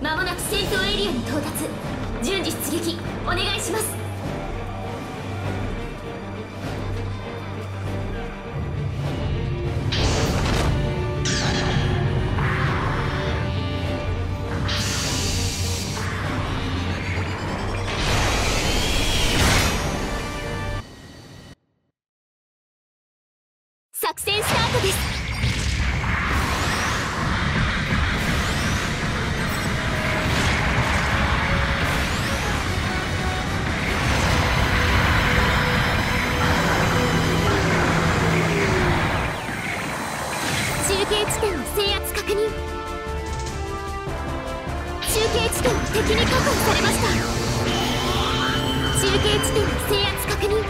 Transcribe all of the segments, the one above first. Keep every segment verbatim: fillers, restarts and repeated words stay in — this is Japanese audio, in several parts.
間もなく戦闘エリアに到達。順次出撃お願いします。作戦スタートです。中継地点の制圧確認。中継地点の敵に確保されました。中継地点の制圧確認。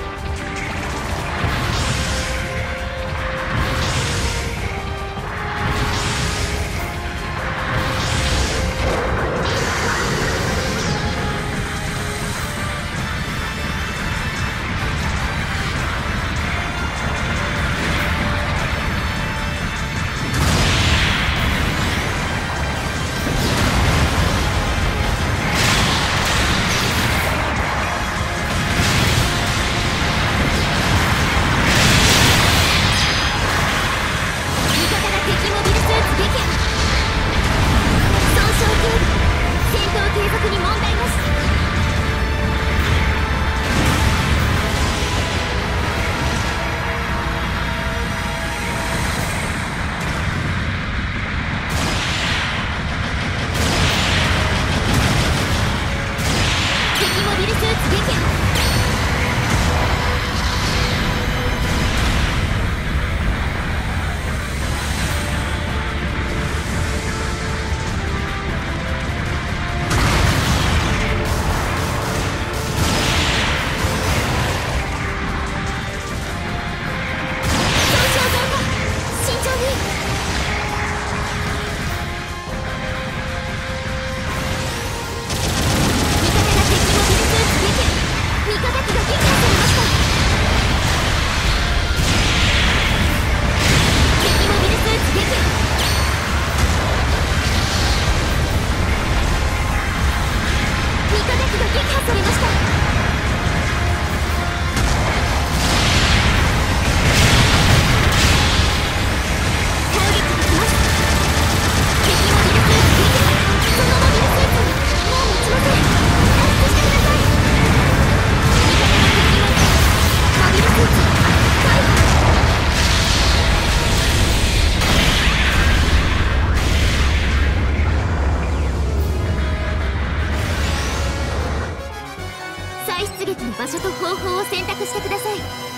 場所と方法を選択してください。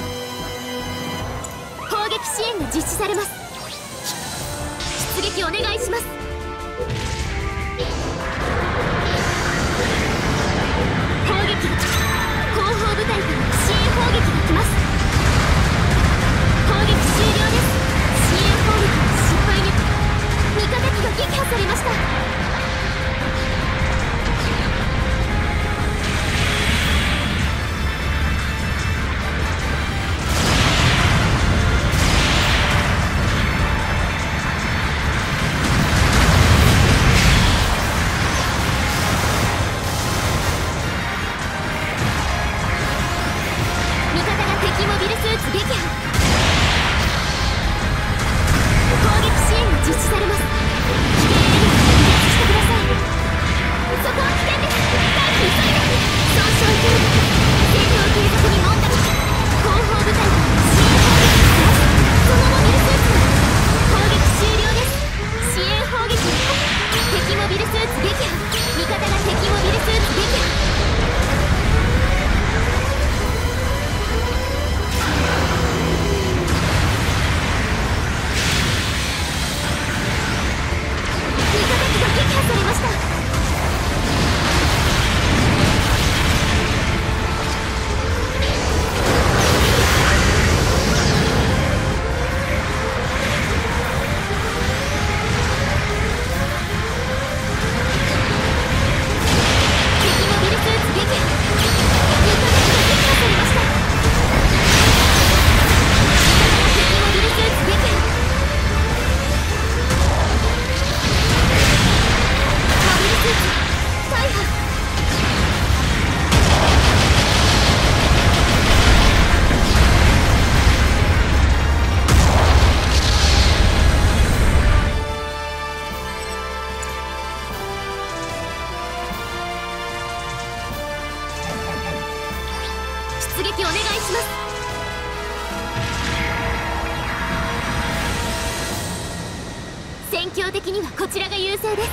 砲撃支援が実施されます。出撃お願いします。砲撃後方部隊から支援砲撃が来ます。砲撃終了です。支援砲撃は失敗に味方機が撃破されました。モビルスーツ撃破撃お願いします。戦況的にはこちらが優勢です。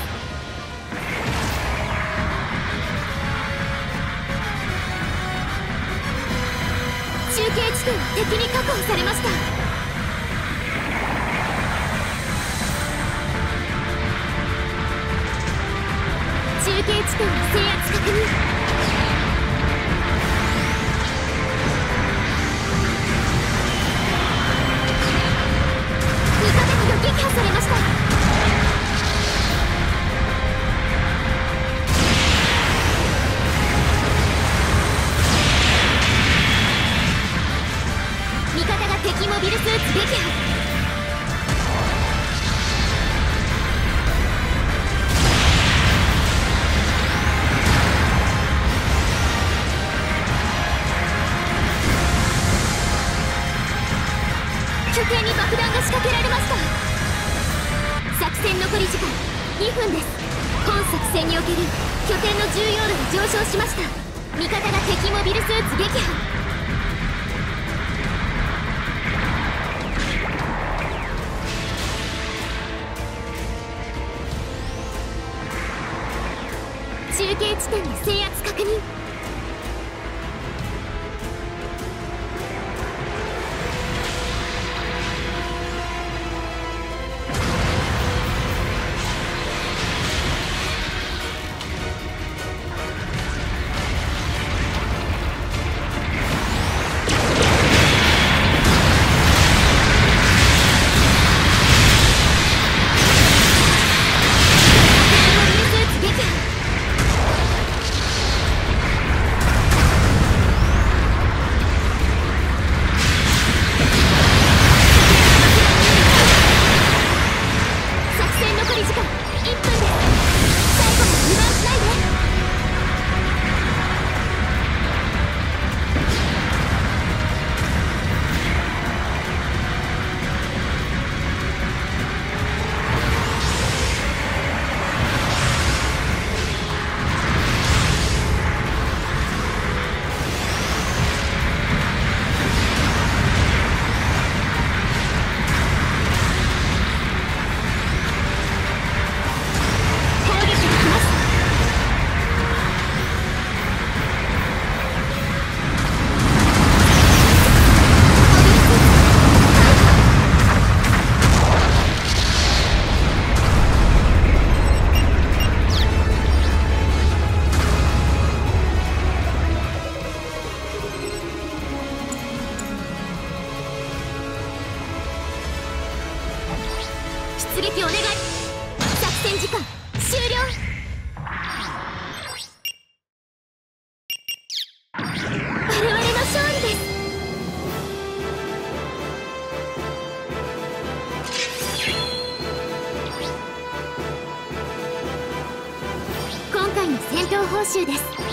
中継地点は敵に確保されました。中継地点の制圧確認。味方機が撃破されました。味方が敵モビルスーツ撃破。拠点に爆弾が仕掛けられました。作戦残り時間にふんです。本作戦における拠点の重要度が上昇しました。味方が敵モビルスーツ撃破。中継地点の制圧確認。出撃お願い。作戦時間終了。我々の勝利です。今回の戦闘報酬です。